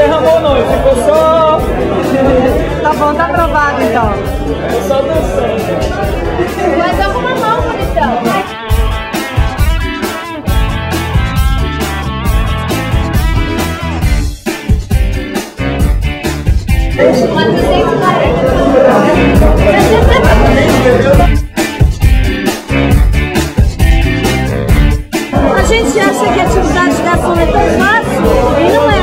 derramou não, ficou só... Tá bom, tá aprovado então. Só dançando. Mas dá com uma mão, bonitão. A gente acha que a atividade da ação é tão fácil e não é.